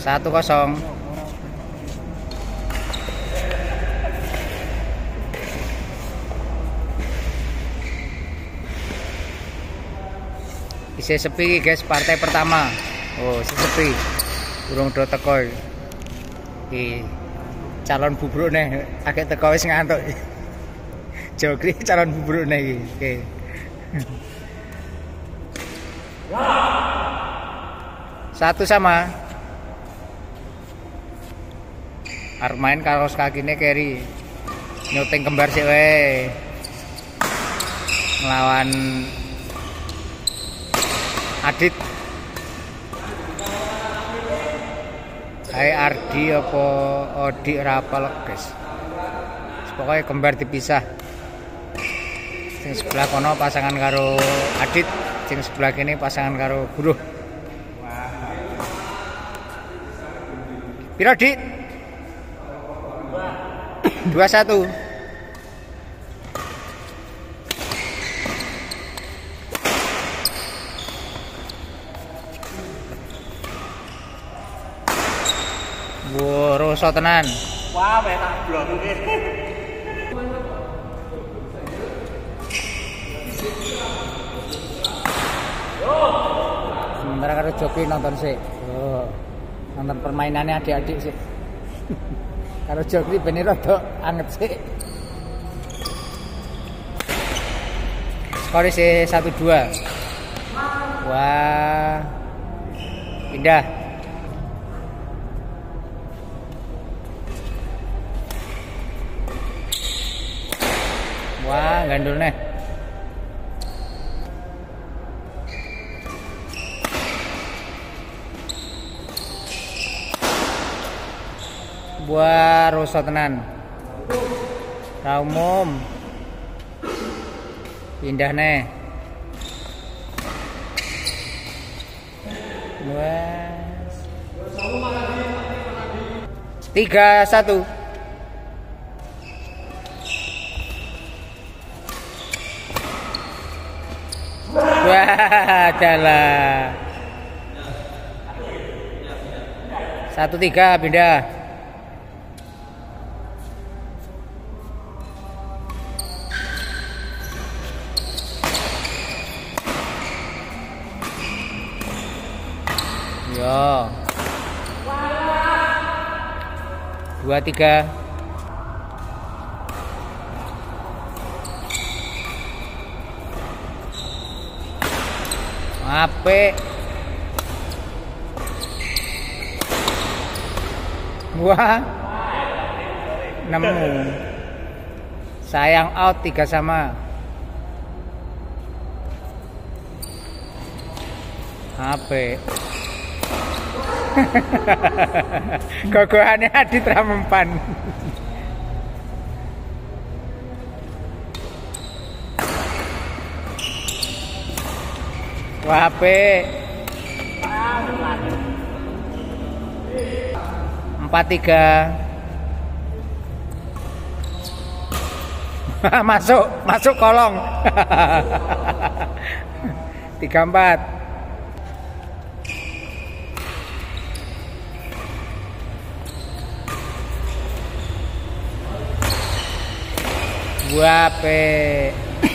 1-0. Isi sepi guys, partai pertama. Oh, sepi. Urung do teko. Iki calon bubrukne agak teko wis ngantuk. Jogri calon bubrukne iki. Oke. Satu sama. Arep main kaos kakine keri. Nyuting kembar sik wae. Melawan Adit. Hai Ardi apa Odi rapal guys. Pokoknya kembar dipisah. Sing sebelah kono pasangan karo Adit, sing sebelah kini pasangan karo Buruh. Piro Dik? 2-1. Roso tenan. Wah, tak blok iki. Sementara karo Joki nonton sih. Oh. Nonton permainannya adik-adik sih. Karo Joki ben rada anget sih. Skor sih 1-2. Wah. Pindah. Wah, gandul nih. Buah rusak tenan. Umum. Pindah nih. Wes. 3-1. Wah, adalah 1-3 pindah. Yo. 2-3. Apik. Wah. Nemu. Sayang out 3 sama. Apik. Gogohane Adit ra mempan. Wah, apik. 4-3. Masuk kolong. 3-4. Wah, apik.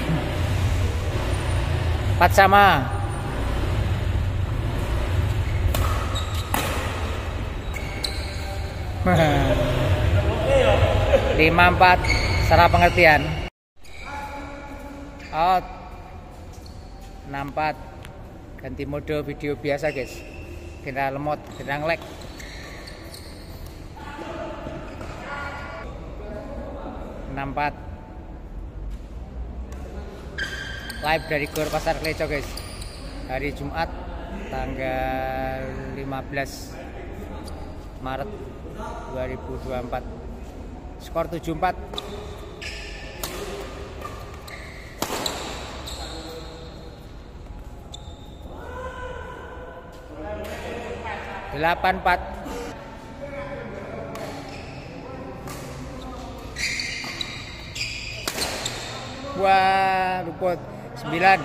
4 sama. Lima 4 secara pengertian. Out 6-4. Ganti mode video biasa guys. Kena lemot, kena nge-lag. Live dari Gor Pasar Kleco guys. Hari Jumat tanggal 15 Maret 2024. Skor 7-4. Delapan 4. Wah, luput 9.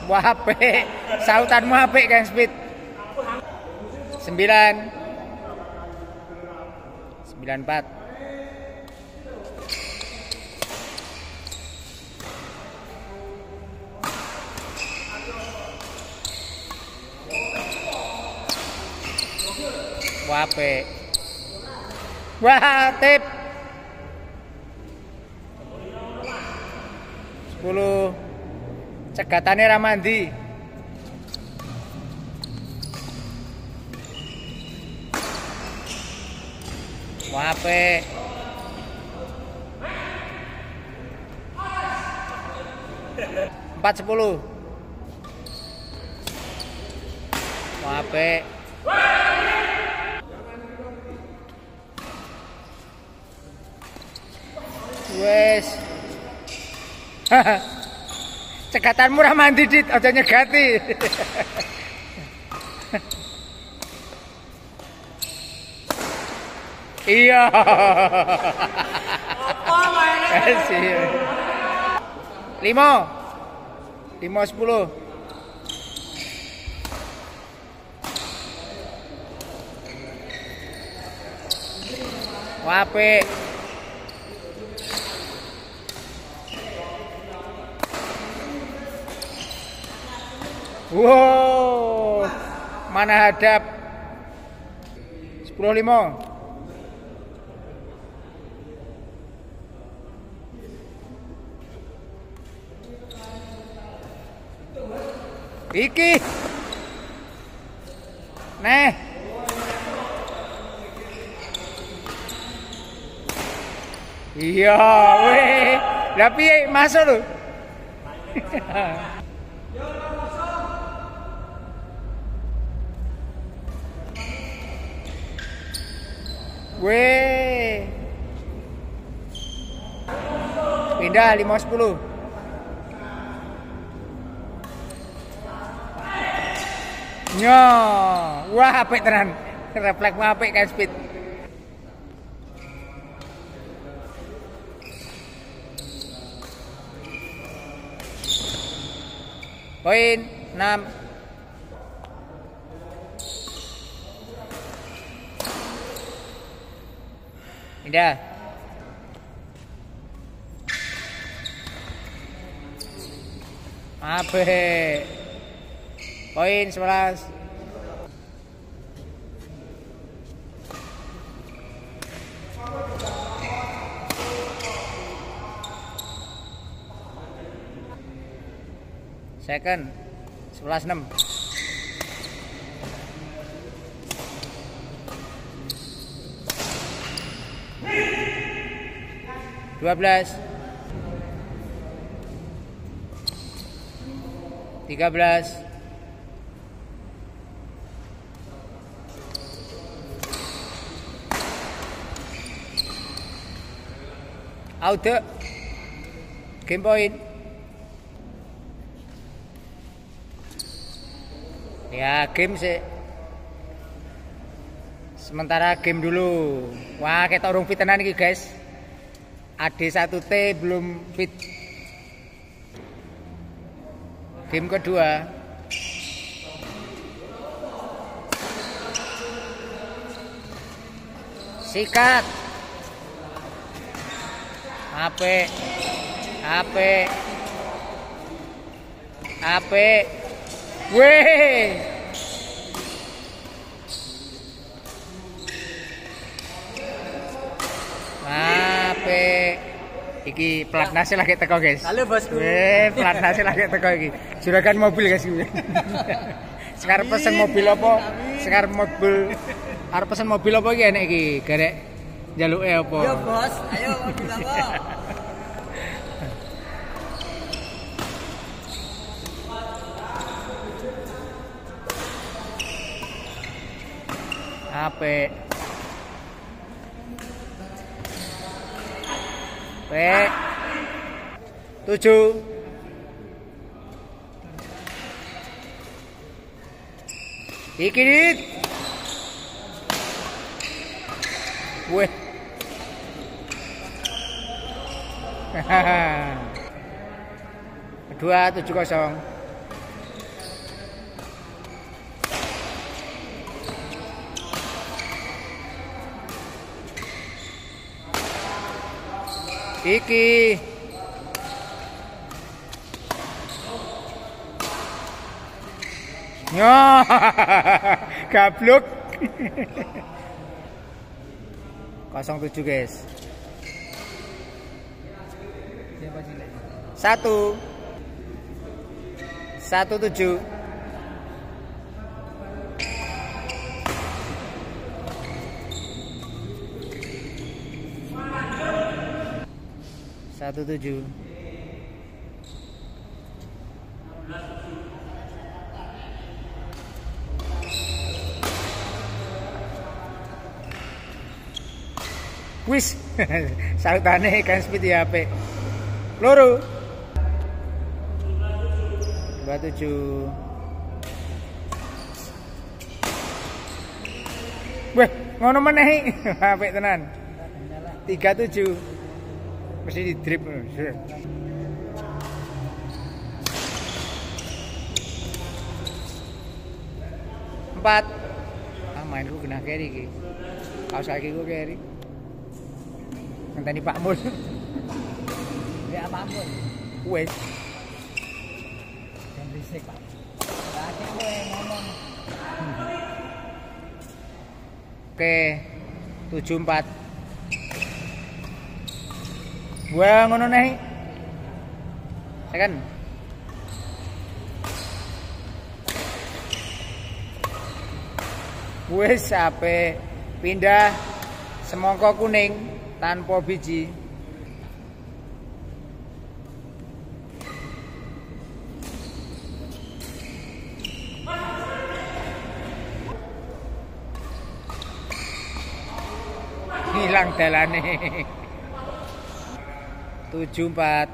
Wah, apik. Sautanmu apik Kang Speed. 9. 94. Wah, apik. Wah, tip. 10. Cegatane ra mandi. Wah, apik. 4-10. Wah, apik. Wes. Cegatanmu ra mandi dit, aja nyegati. Iya. Apa mainnya? 5. 5-10. Wah, apik. Wow, mana hadap. 10-5. Iki. Neh. Iya, weh. Lah piye masuk lho. Weh. Pindah 5-10. Nyo, wah apik tenan. Refleksmu apik Kang Speed. Poin 6. Pindah. Apik. Poin 11. Second 11-6. Dua belas. 13. Out. Game point. Ya, game sih. Sementara game dulu. Wah, kita urung fit tenan iki, guys. AD1T belum fit. Game kedua. Sikat. Apik. Apik. Apik. Weh. Apik. Iki platnasnya lagi teko, guys. Halo, bosku. Platnasnya lagi teko iki. Juragan mobil, guys. Sekarang pesen mobil apa? Sekarang mobil. Arep pesen mobil apa iki enek iki? Garek njaluke apa? Yo, Bos. Ayo mobil apa? Apik. P 7. Iki dit. Weh. Kedua 7-0. Iki. Yo, gabluk. 07 guys. 17. 17. Wis, salutane kan speed ya HP. Loro. 27. Weh, ngono meneh. HP tenan. 37. Mesti di drip. 4. Mainku kena carry iki. Kaos saiki ku carry. Ngenteni Pak Mun. Ya Pak Mun. Wes. Yang berisik Pak. Lagi gue ngomong. Oke. 74. Gua ngono nih. Second. Wes sampai pindah semangka kuning tanpa biji. Hilang dalane. 74.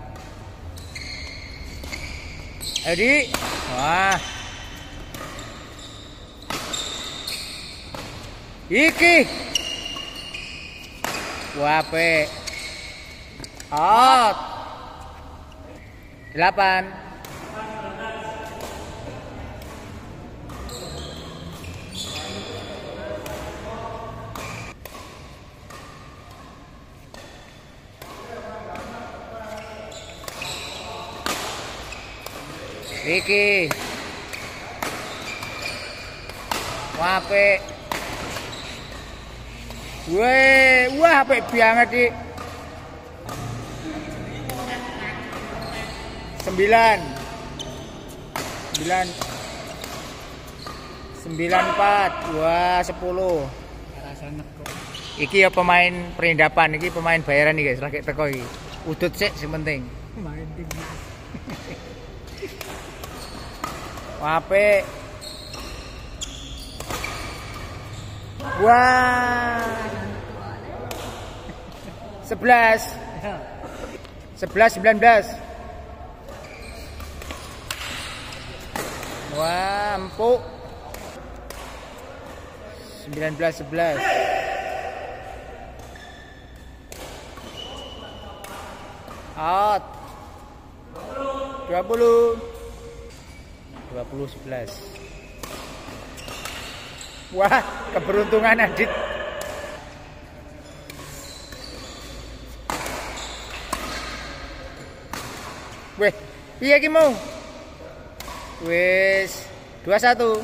Edi. Wah. Iki. Wape. Out. 8. Iki. Wape. Wah, apik banget iki. 9. 94. Wah, 10. Iki ya pemain perindapan, iki pemain bayaran iki guys, lagi teko iki. Udut sik sing penting. Main timnas. Wape. Wah. 11. 19. Wah, empuk. 19-11. Out. 20. 20-11. Wah, keberuntungan Adit. Weh, piye iki mau? Wis 21.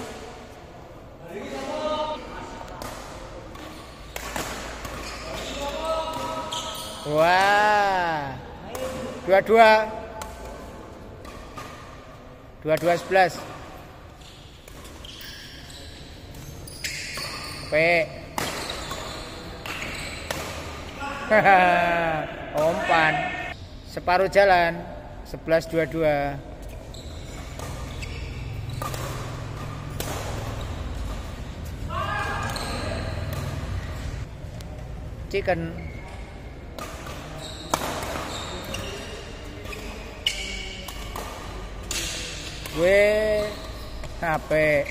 Wah. 22. 11. P. Umpan. Separuh jalan. 11-22. Chicken. HP.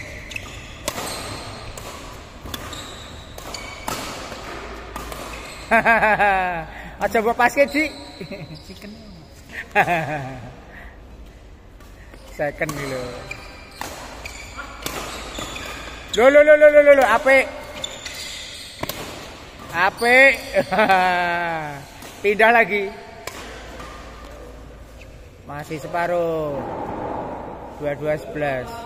Aja mbok paske, Dik. Chicken. Second iki lho. Lho, apik. Apik. Pindah lagi. Masih separuh. 22-11.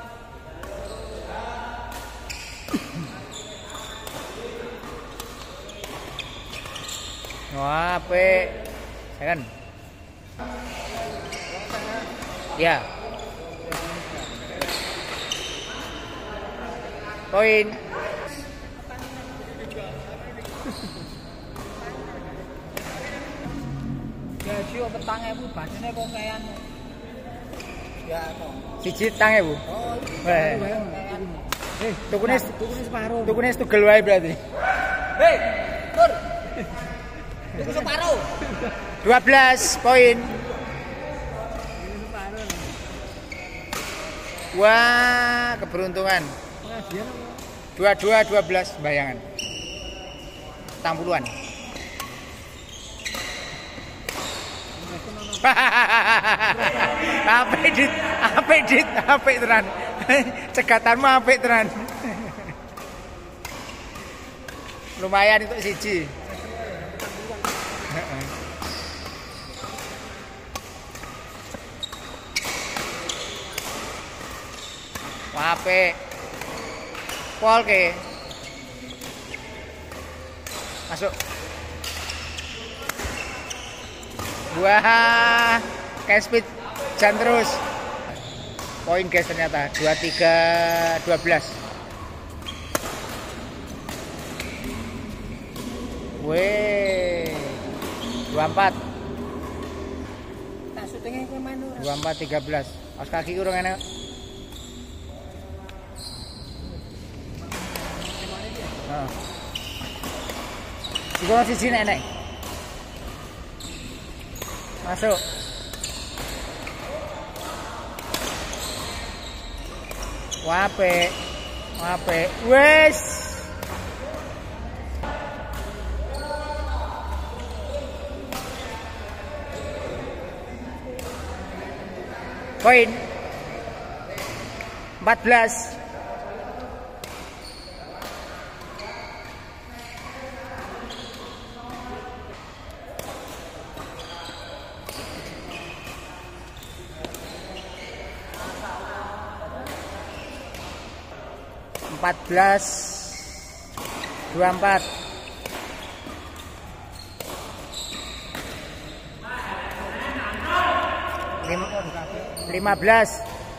Wah, apik. Second. Ya. Poin. Gaji kok petangnya bu, bacanya kok kayak ya kok. Siji tange, Bu. Oh, Weh. Tukune separuh. tukune tugel wae berarti. Hei, tur. Tuku separuh. 12 poin. Wah, keberuntungan. 22-12 bayangan. 60-an. Apik tenan. Cegatanmu apik tenan. Lumayan untuk siji. Apik. Pol ke. Masuk. Wah, cash speed jan terus. Poin guys ternyata 23-12. Weh. 24. Tak syutingnya ke mana? 24-13. Os kaki urung enak. Heeh. Juga siji nek. Masuk. Wape. Wes. Poin 14. Empat belas 24. Lima belas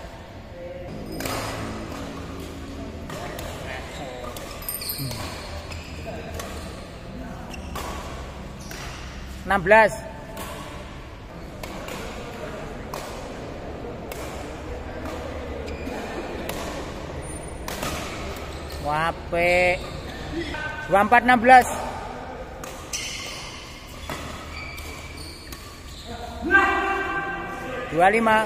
16. Wape 24-16. 25.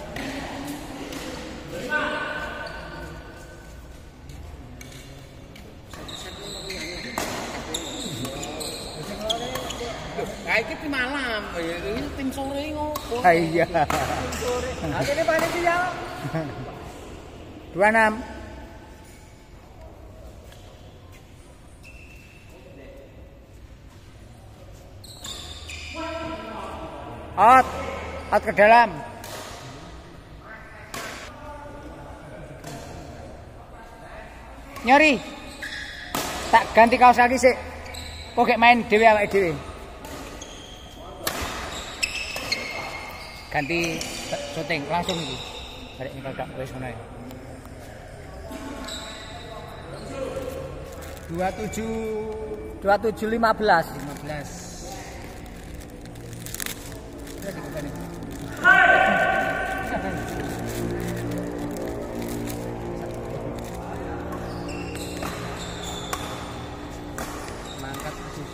Kayak gitu malam, ini tim sore ngopo. Iya. Akhirnya panitia 26. Out ke dalam. Nyori. Tak ganti kaos kaki sih. Kok gak main dhewe awake dhewe. Ganti syuting langsung iki. Barek nyekel gak wis ngono ya. 27 15. Mangkat susu.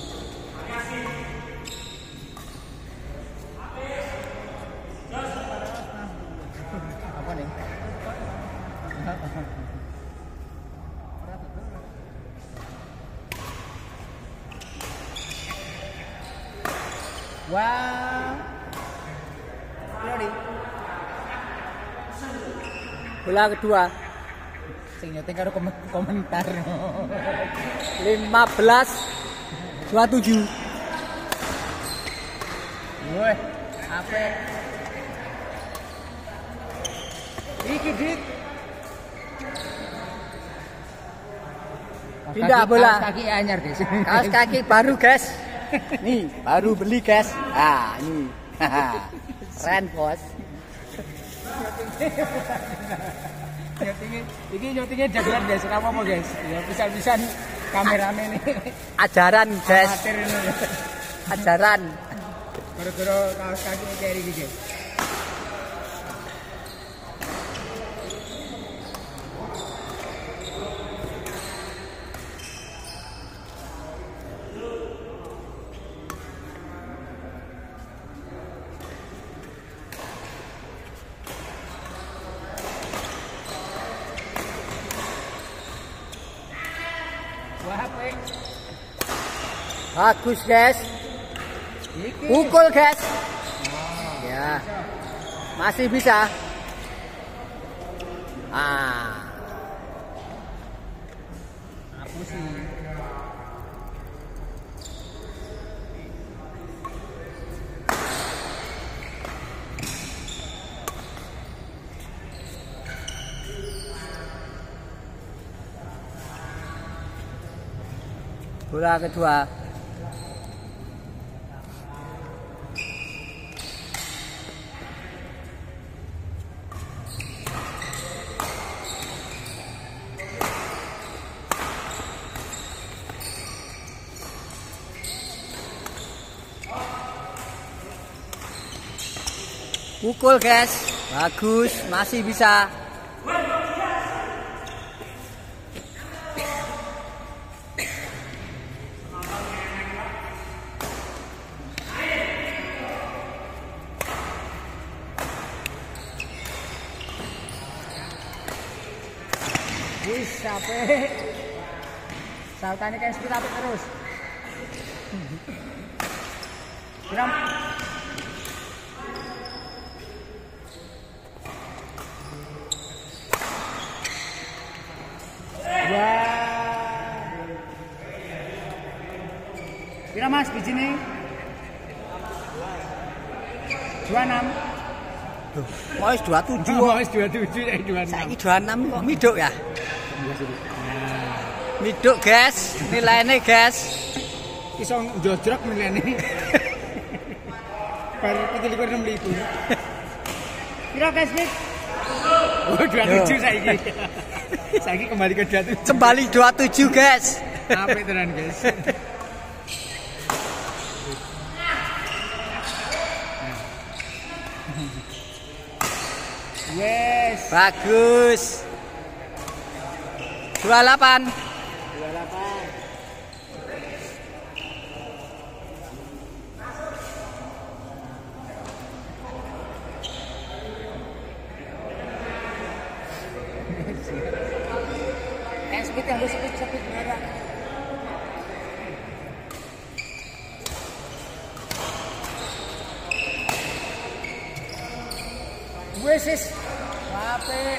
Apa nih? Wah. Ready. Bola kedua. Sing nyeting karo komentar. 15 27. Woi, apik. Iki Dik. Pindah bola. Kaos kaki anyar, guys. Kaos kaki baru, guys. Nih, baru beli, guys. Ah, ini. Keren, Bos. Nyotingnya jagoan guys, ora apa-apa guys. Ya bisa-bisa kamerane nih. Ajaran, guys. Amatir ini. Ajaran. Gara-gara kaos kaki kayak iki, guys. Bagus, guys. Pukul, guys. Ya. Masih bisa. Apa sih? Bola kedua. Pukul, guys. Bagus, masih bisa. Wis sampai saltane kayak speed up terus. Kiram. Pira Mas bijine? 26. Mau 27. Oh, wis 27 ya 26. Saiki 26 kok miduk ya? Miduk, guys. Nilainya, guys. Iso njojrok nilainya. Baru 27.600. Pira guys, Nik? Oh, 27 saiki. Saiki kembali ke 27. Kembali 27, guys. Apik tenan, guys. Yes. Bagus. 28. 28. Speed yang speed beneran. Wes Wape.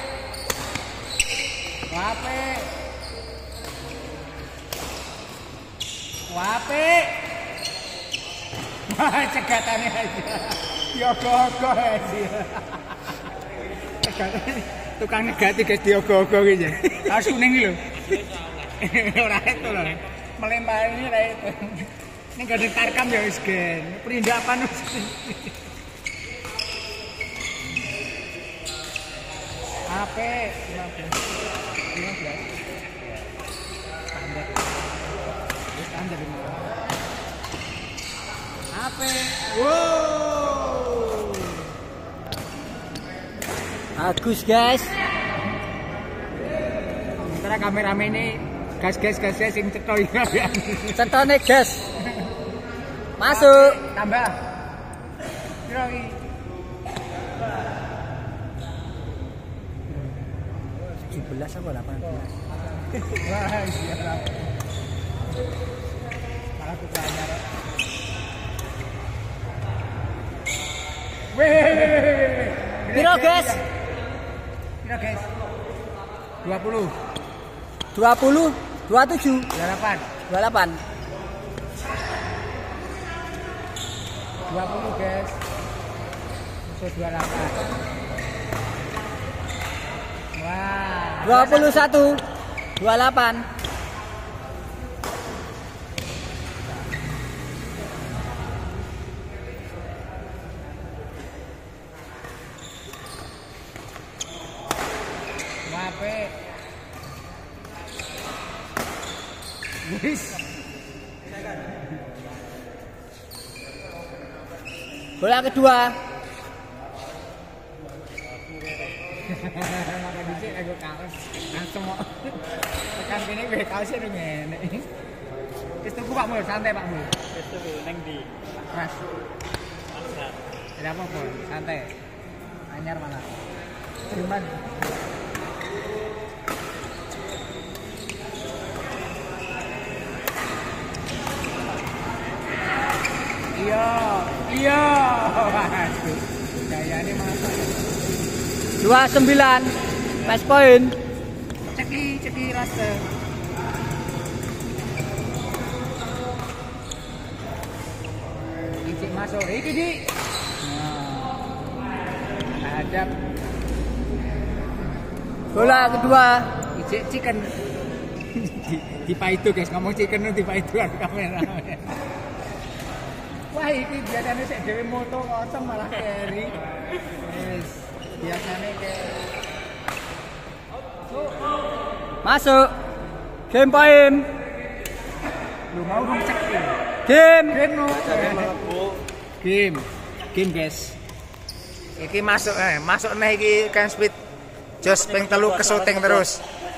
Wah, cegatannya aja. Yogo-yogo aja. Cegatane tukang negati guys diogo-ogo gitu. Kaos kuning lho. Ora itu lho. Melempar ini ora itu. Ini gak ada tarkam ya wis gen. Perindapan wis. HP 15. Standar. Standar ini. HP. Wow. Bagus, guys. Sementara kameramen ini gas sing cetho ya. Centone, guys. Masuk. Tambah. Piro iki? 17 apa 18? Wah, siap. Malah tukarnya. Weh. Piro, guys? Piro, guys? 20. 20, 27, 28. 28. 20, guys. Musuh 28. Wah. 21 28. Wape. Wis. Bola kedua. Makan dicek aku kaos. Langsung kok. Tekan kene kowe kaos e ngene. Wis tuku Pak Mul, santai Pak Mul. Wis tuku ning ndi? Mas. Tidak apa-apa, santai. Anyar mana? Cuman Iya. Waduh. Gayane masuk. 29. Match point. Ceki rasa. Icik masuk. Iki di. Nah. Hadap. Bola kedua. Icik chicken. Tipe itu guys, ngomong chicken itu tipe itu aku kamera. Wah, ini biasanya saya dewe moto kosong malah carry. Yes, biasanya kayak Masuk. Game point. lu mau dong cek ya. Game. Game guys. Iki masuk nih iki Ken Speed Jos ping 3 ke syuting terus.